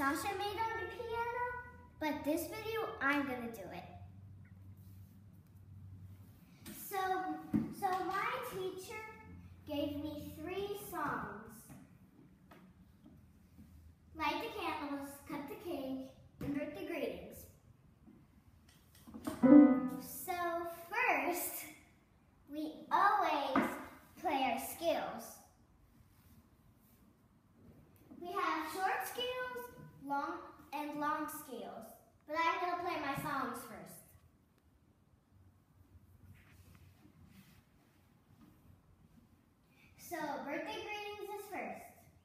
Sasha made on the piano, but this video I'm gonna do it. So my teacher gave me 3 songs. Light the candles, cut the cake, and birthday greetings. So first, we always play our scales. We have short scales, long scales. But I'm gonna play my songs first. So birthday greetings is first.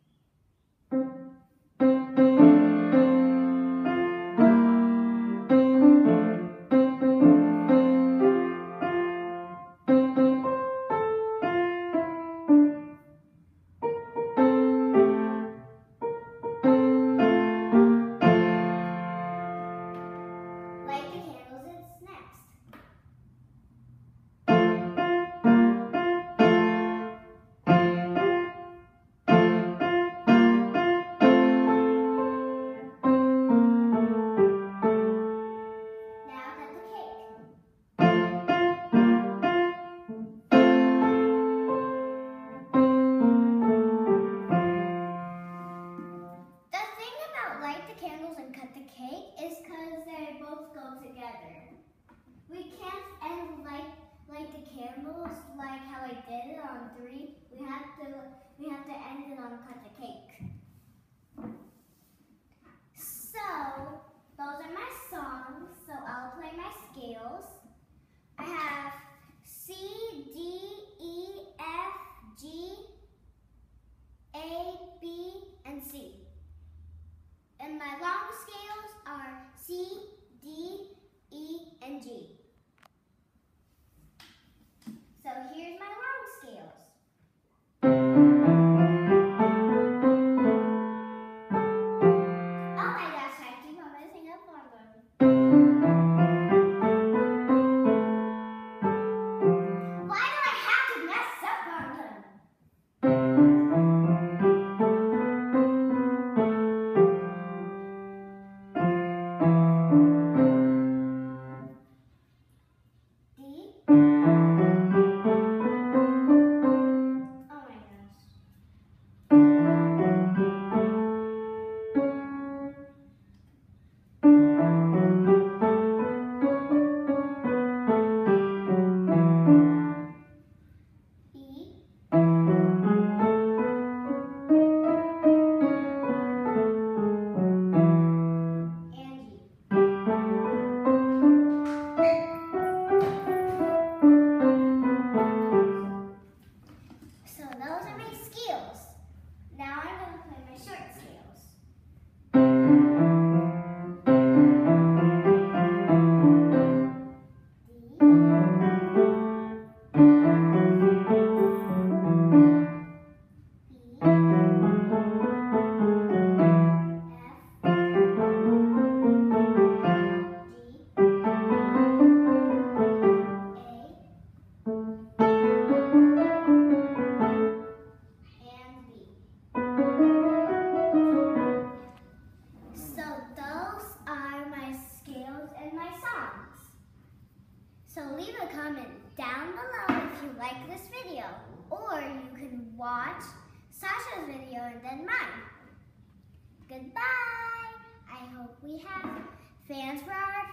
We can't end light the candles like how I did it on 3. We have to end it on cut the cake. So those are my songs. So I'll play my scales. I have C, D, E, F, G, A, B, and C. And my long scales are C, D, E, and G. So here's my long scales. Oh my gosh, I keep on messing up on them. Why do I have to mess up on them? So leave a comment down below if you like this video, or you can watch Sasha's video and then mine. Goodbye! I hope we have fans for our